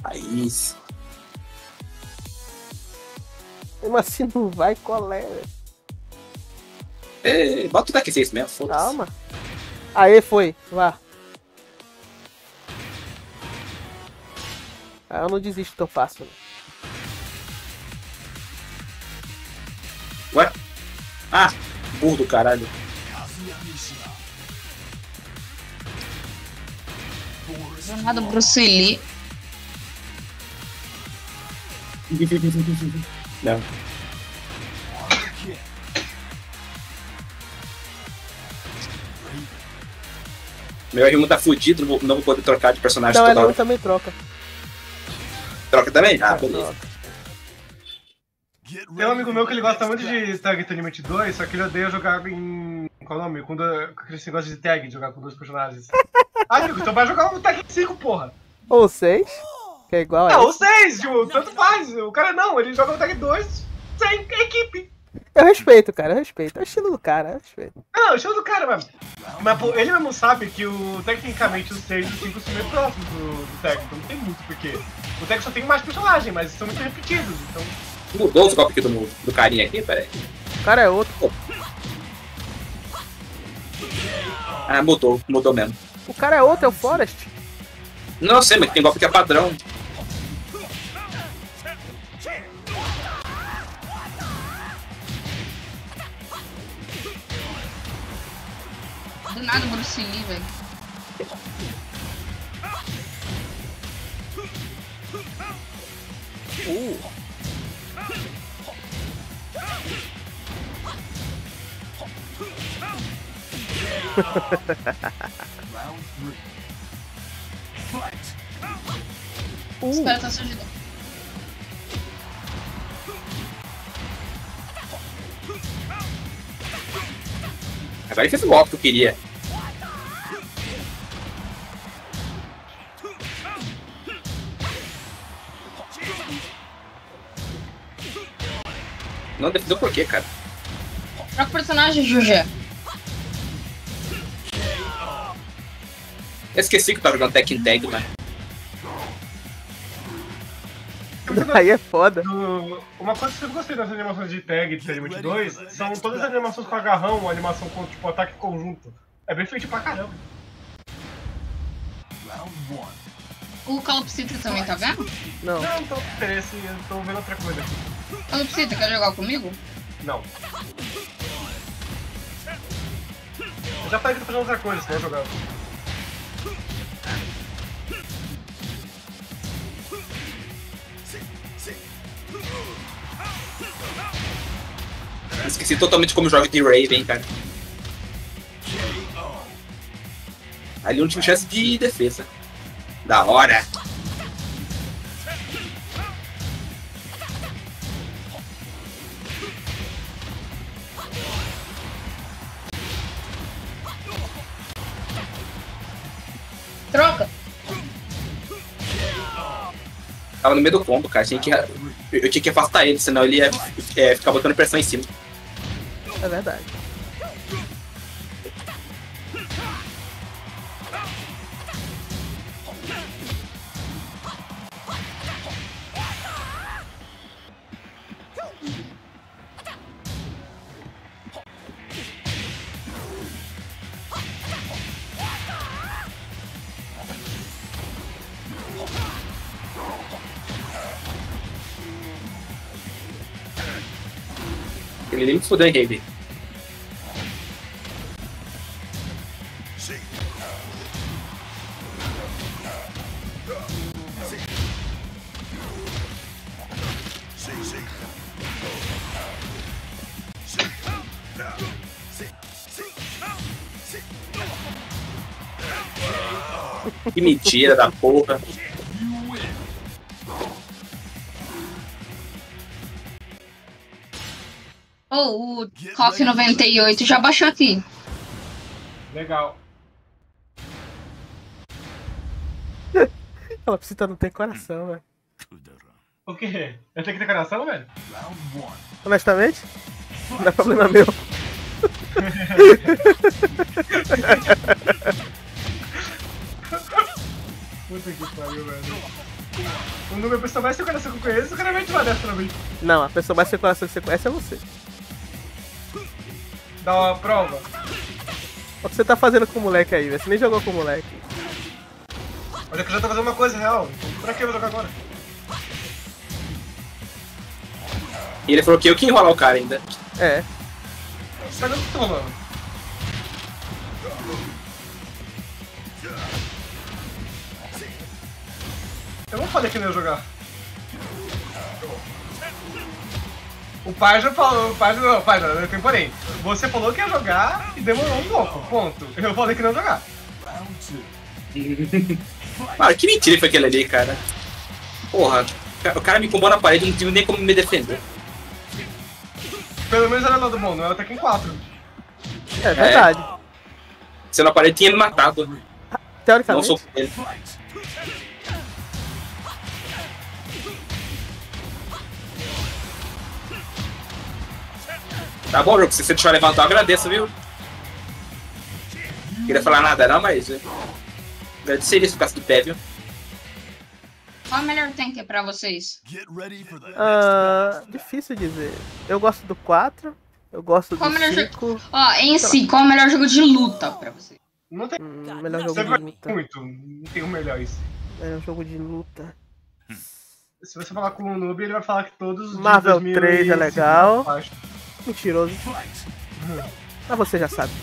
Raiz. Mesmo assim não vai, colera. Bota o deck 6 mesmo, foda-se. Calma. Aê, foi. Vá. Eu não desisto tão fácil. Ué? Ah, burro do caralho. Jornada Bruce Lee. Não. Meu irmão tá fudido, não vou poder trocar de personagem Não, toda ele hora. também troca. Troca também? Ah, beleza. Tem um amigo meu que ele gosta muito de Tag Tournament 2, só que ele odeia jogar em... Qual é o nome? Com aquele negócio de tag, de jogar com 2 personagens. Ah, amigo, então vai jogar um Tag 5, porra. Ou 6, que é igual a Não, esse. ou 6, tipo, tanto faz. O cara não, ele joga um Tag 2 sem equipe. Eu respeito, cara, eu respeito. É o estilo do cara, eu respeito. Não, o estilo do cara, mano. Mas pô, ele mesmo sabe que tecnicamente os 6 e os 5 são meio próximos do Tag, então não tem muito porquê. O Tag só tem mais personagens, mas são muito repetidos, então... Mudou os golpes aqui do carinha aqui, peraí. O cara é outro. Ah, mudou mesmo. O cara é outro, é o Forest. Não sei, mas tem golpe que é padrão. Do nada Bruce Lee, velho. Os caras tá se ajudando. Agora ele fez o golpe que eu queria. Não defendeu por quê, cara? Troca o personagem, Jujé. Eu esqueci que eu tava jogando Tekken Tag, né? Aí é foda. Uma coisa que eu gostei das animações de Tag de Tournament 2 são todas as animações com agarrão, uma animação com tipo ataque conjunto. É bem feito pra caramba. O Calopsita também tá vendo? Não. Não tô com interesse, eu tô vendo outra coisa aqui. Calopsita, quer jogar comigo? Não. Eu já falei que tô fazendo outra coisa, senão eu jogava. Esqueci totalmente como joga de Raven, cara. Ali não tive chance de defesa. Da hora. Troca. Tava no meio do combo, cara. Eu tinha que afastar ele, senão ele ia ficar botando pressão em cima. É verdade. Ele nem me fudeu em Raven. Que mentira da porra. Oh, o Coffee 98 já baixou aqui. Legal. Ela precisa não ter coração, velho. O quê? Eu tenho que ter coração, velho? Honestamente, não é problema meu. Puta que pariu, velho. O número pessoa mais sem coração que eu conheço, o cara vai ativar dessa também. Não, a pessoa mais sem coração que você conhece é você. Dá uma prova. O que você tá fazendo com o moleque aí, velho? Você nem jogou com o moleque. Olha que eu já tô fazendo uma coisa real. Pra que eu vou jogar agora? E ele falou que eu que ia enrolar o cara ainda. É. Cadê o que tô rolando? Eu não falei que não ia jogar. O pai já falou, o pai não, eu tenho porém. Você falou que ia jogar e demorou um pouco, ponto. Eu falei que não ia jogar. Mano, que mentira foi aquele ali, cara. Porra, o cara me combou na parede e não tive nem como me defender. Pelo menos era lado bom, não era Tekken 4. É verdade. Se eu na parede tinha me matado. Não Teoricamente. sou ele. Tá bom, jogo, se você deixar levantar, eu agradeço, viu? Não queria falar nada não, mas... agradeceria isso por causa do pé, viu? Qual é o melhor tank pra vocês? Difícil dizer. Eu gosto do 4, eu gosto Qual do o melhor 5. jogo? Ó, em si, qual é o melhor jogo de luta pra vocês? Não tem Melhor jogo você de vai luta. muito, não tem o melhor isso. Melhor jogo de luta. Se você falar com o Noob, ele vai falar que todos os Marvel de 3 é 2005 legal. pra baixo. Mentiroso. Mas você já sabe.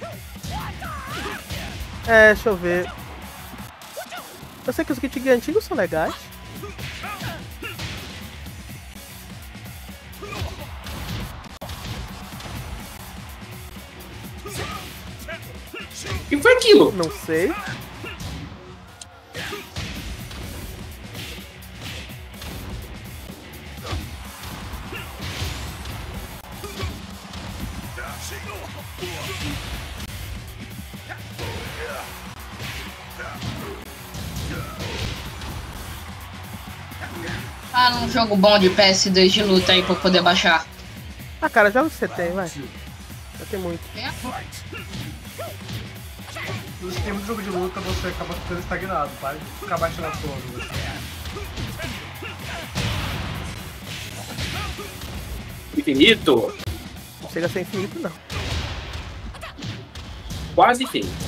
Deixa eu ver. Eu sei que os Kit Gear antigos são legais. O que foi aquilo? Não sei. Fala um jogo bom de PS2 de luta aí pra eu poder baixar. Ah, cara, jogos que você tem, vai. Já tem muito. No sistema de jogo de luta, você acaba ficando estagnado, tá? Ficar baixando todos. Infinito? Não chega a ser infinito, não. Quase infinito.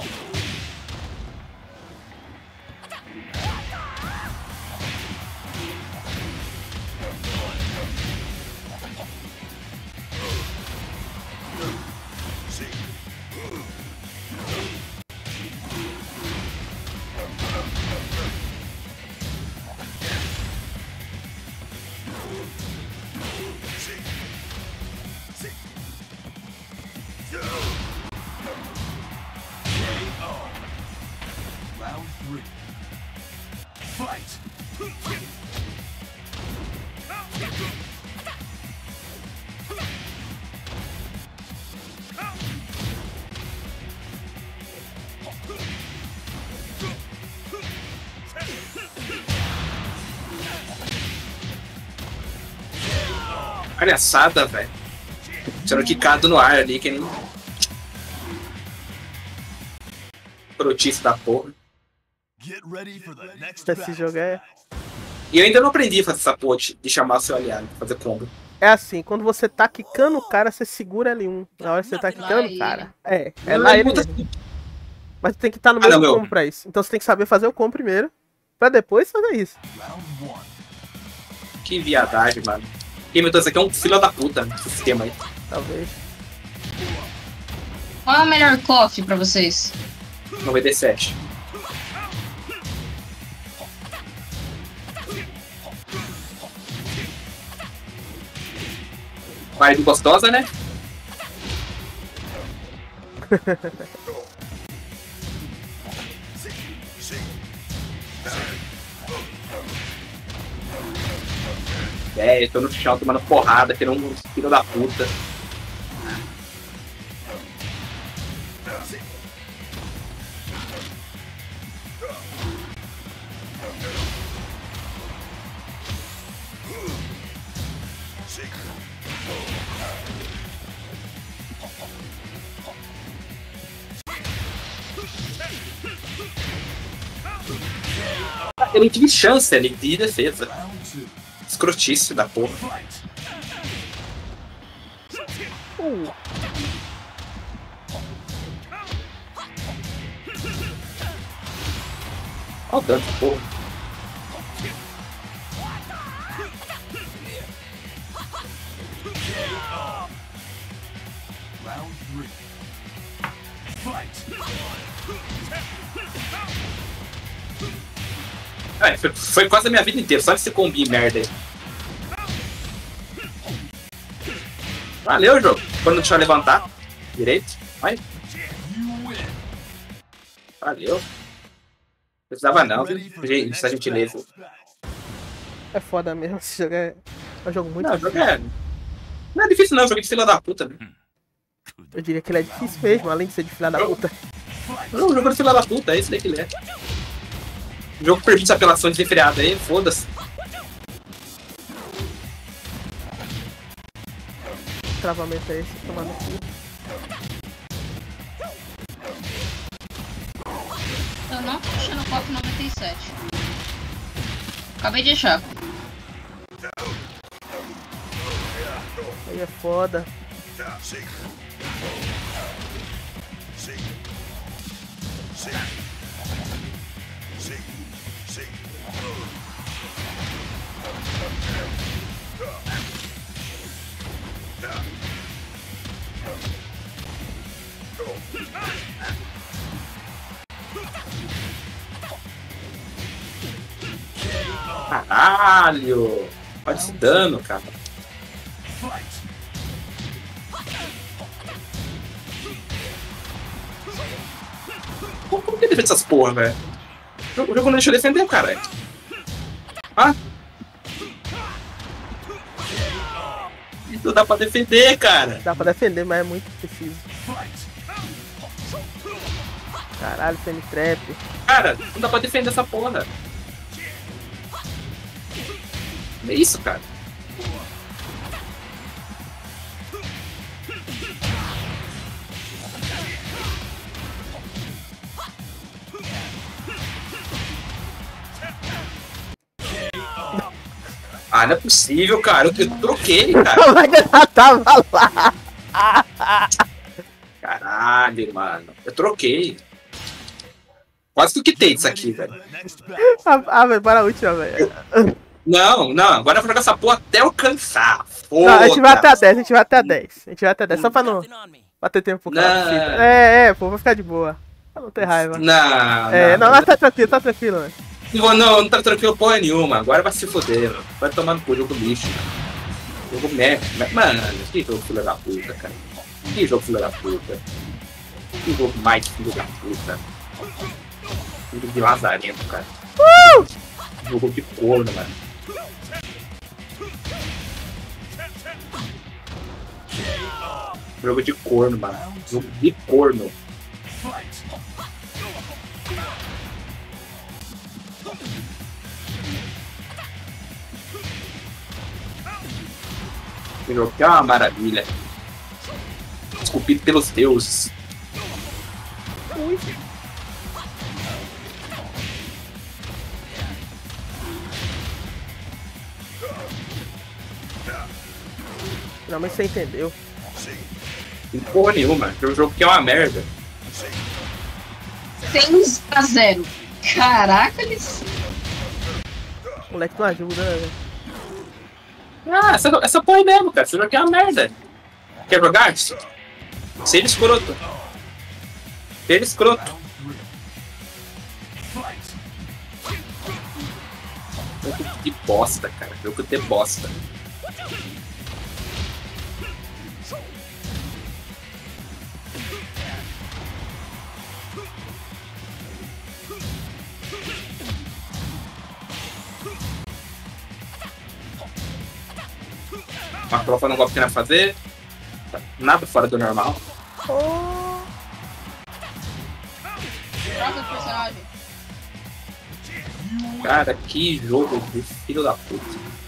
Palhaçada, velho. Sendo quicado no ar ali, que nem... Protice da porra. Esse jogo é... E eu ainda não aprendi a fazer essa porra de chamar seu aliado, fazer combo. É assim, quando você tá quicando o cara, você segura L1. Na hora que você tá quicando o cara. É lá ele mesmo. Mas tem que estar no meio do combo pra isso. Então você tem que saber fazer o combo primeiro, pra depois fazer isso. Que viadagem, mano. Quem inventou isso aqui é um filho da puta, esse sistema aí. Talvez. Qual é o melhor KOF pra vocês? 97. Marido gostosa, né? Eu tô no chão tomando porrada, que um filho da puta. Eu não tive chance ali de defesa. Escrotice da porra. Olha o dano, porra. Foi quase a minha vida inteira, só esse combi merda aí. Valeu, jogo. Quando deixa eu levantar. Direito. Vai. Valeu. Precisava não, essa gentileza. É foda mesmo, esse jogo é um jogo muito difícil. Não é difícil não, jogo é de filha da puta. Eu diria que ele é difícil mesmo, além de ser de filha da puta. Não, o jogo é de filha da puta, é isso daí que ele é. O jogo permite apelações de feriado aí, foda-se. Que travamento é esse? Tomando aqui. Eu não tô achando o COF 97. Acabei de achar. Aí é foda. Caralho! Olha esse dano, cara. Como que ele defende essas porra, velho? O jogo não deixa eu defender, cara. Ah? Não dá pra defender, cara. Dá pra defender, mas é muito preciso. Caralho, semi-trap. Cara, não dá pra defender essa porra. É isso, cara. Ah, não é possível, cara. Eu troquei, cara. Mas ela tava lá. Caralho, mano. Eu troquei. Quase que eu quitei disso aqui, velho. Velho, para a última, velho. Não, agora eu vou jogar essa porra até eu cansar. Não, a gente vai até a 10, a gente vai até a 10. A gente vai até a 10, só pra não bater tempo pro cara. Pô, vai ficar de boa. Pra não ter raiva. Não, mas tá tranquilo, velho. Não tá tranquilo porra nenhuma. Agora vai se foder, mano. Vai tomar no cu, jogo lixo. Jogo merda. Mano, que jogo filho da puta, cara. Que jogo filho da puta. Que jogo mais filho da puta. Jogo de lazarento, cara. Jogo de corno, mano. Jogo de corno, mano. Jogo de corno. Esse jogo que é uma maravilha. Esculpido pelos deuses. Não, mas você entendeu. Não porra nenhuma. É um jogo que é uma merda. 6-0. Caraca, eles... O moleque não ajuda, né, velho? Ah, essa porra aí mesmo, cara. Esse jogo aqui é uma merda. Quer jogar? Seja escroto. Seja escroto. Jogo de bosta, cara. Jogo de bosta. Uma prova não gosta de fazer. Nada fora do normal. Troca de personagem. Cara, que jogo de filho da puta.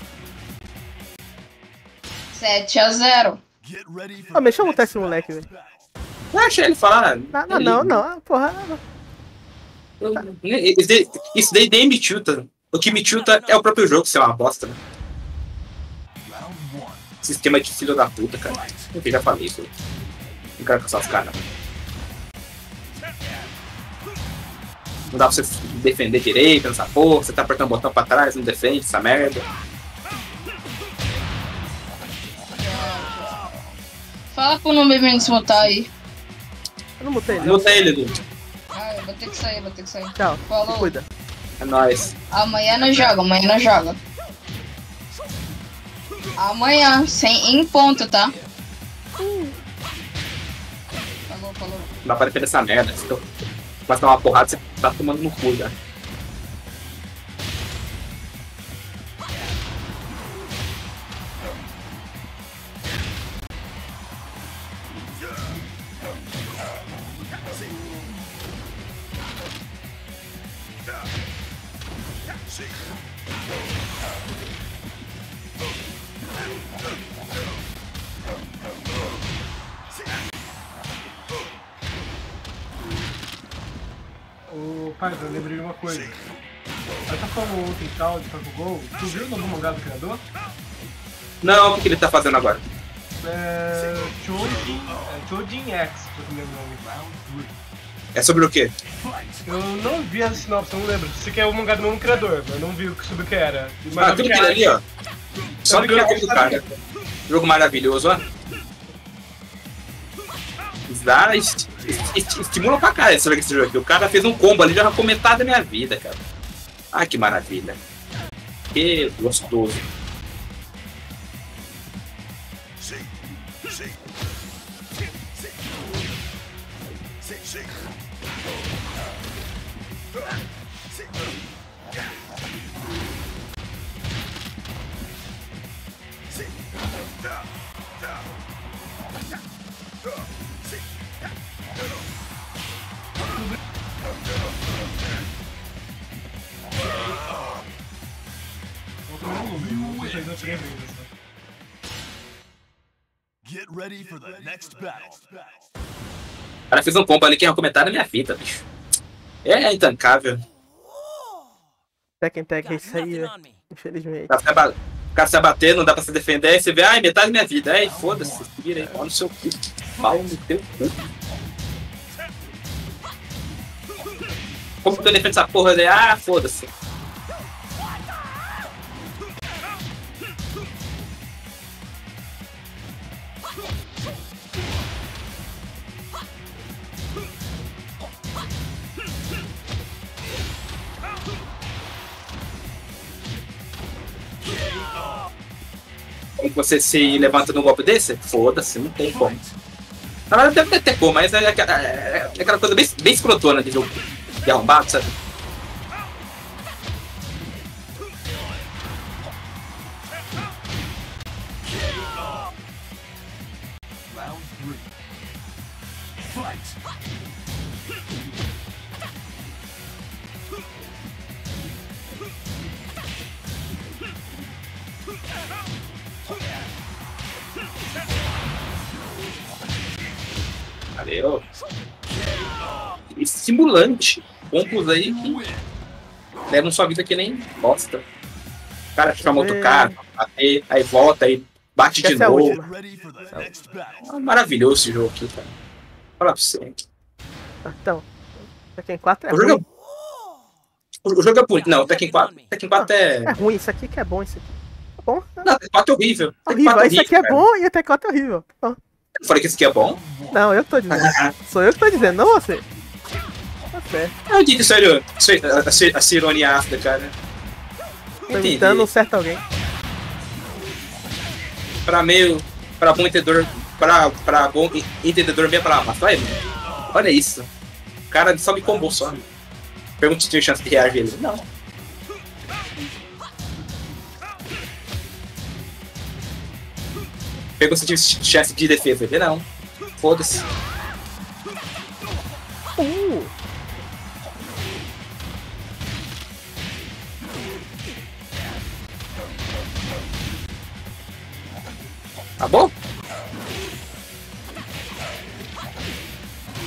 7-0. Mas deixa eu montar esse moleque, velho. Eu achei ele falar. Não, porra. Isso daí nem me chuta. O que me tilta é o próprio jogo, ser uma bosta, né? Sistema de filho da puta, cara. Eu já falei isso. Não quero caçar os caras. Não dá pra você defender direito nessa porra. Você tá apertando o botão pra trás, não defende essa merda. Fala pro nome me desmutar aí. Eu não mutei ele. Muta ele, Edu. Ah, eu vou ter que sair, Tchau. Falou. Cuida. É nóis. Amanhã não joga. Amanhã, em ponto, tá? Falou. Não dá pra defender essa merda. Se tu passar uma porrada, você tá tomando no cu já. Ô, pai, eu lembrei de uma coisa. Eu tava falando ontem e tal, de Gol. Tu viu o novo mangá do criador? Não, o que ele tá fazendo agora? Chojin X, se eu não lembro o nome. É sobre o quê? Eu não vi a sinopse, eu não lembro. Isso aqui é o mangá do mesmo criador, mas eu não vi sobre o que era. Mas Ah, tudo aquilo ali, ó. Só no jogo do cara. Jogo maravilhoso, ó. Dá, estimula pra caralho esse jogo aqui. O cara fez um combo ali, já vai comentar da minha vida, cara. Ah, que maravilha. Que gostoso. Get ready for the next battle. O cara fez um combo ali que é um comentário da minha vida, bicho. É intancável. Tekken é isso aí, velho. Infelizmente. O cara se abater, não dá pra se defender, aí você vê, ai, metade da minha vida. Ai, foda-se, vira aí, olha no seu cu. Mal no teu cu. Como que eu defendo essa porra daí? Ah, foda-se. Como você se levanta num golpe desse? Foda-se, não tem como. Na verdade deve ter como, mas é aquela coisa bem escrotona de jogo de arrombado, sabe? Valeu. Estimulante. Pontos aí que levam sua vida que nem bosta. O cara chama outro cara, bater, aí volta, aí bate de novo. É maravilhoso esse jogo aqui, cara. Fala pra você. Então, Tekken 4 é O ruim. jogo o jogo é bonito. Não, Tekken 4 é... É ruim, isso aqui que é bom, isso aqui. É bom? Não, Tekken 4 é horrível. Horrível, isso aqui é bom e o Tekken 4 é horrível. Bom. Eu falei que isso aqui é bom? Não, eu que tô dizendo. Sou eu que tô dizendo, não você. Tá certo. Eu disse sério, essa ironia ácida, cara. Tô imitando um certo alguém. Pra bom entendedor, pra bom entendedor meia palavra. Olha, olha isso. O cara só me combou só. Pergunta se tinha chance de reagir ele. Não. Pergunta se tinha chance de defesa ele. Não. Foda-se. Tá bom?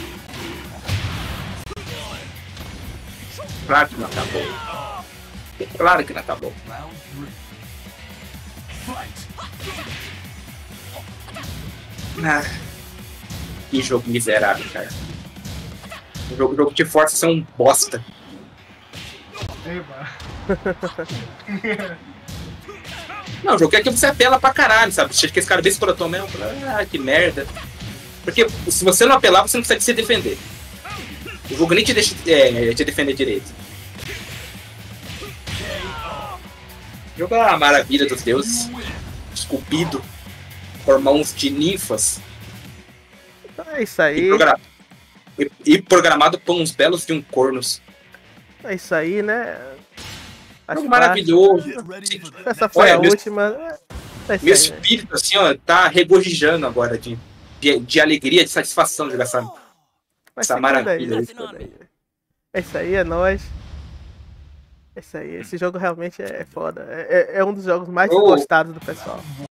Claro que não acabou. Claro que não tá bom. Que jogo miserável, cara. O jogo de Forza são um bosta. Não, o jogo é que você apela pra caralho, sabe? Acho que esse cara vê esse pelotão mesmo, que merda. Porque se você não apelar, você não consegue se defender. O jogo nem te deixa te defender direito. O jogo é uma maravilha dos deuses. Esculpido por mãos de ninfas. É isso aí. E programado por uns belos de um cornos. É isso aí, né? Jogo maravilhoso. Essa foi a última. Meu espírito, assim, ó, tá regozijando agora de alegria, de satisfação de jogar essa maravilha. É isso aí, é nóis. É isso aí, esse jogo realmente é foda. É um dos jogos mais gostados do pessoal.